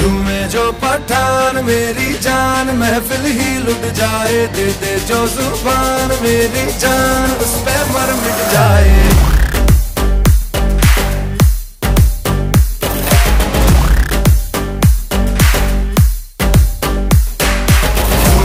में जो पठान मेरी जान महफिल ही लुट जाए, दे दे जो जुबान मेरी जान उस पे मर मिट जाए।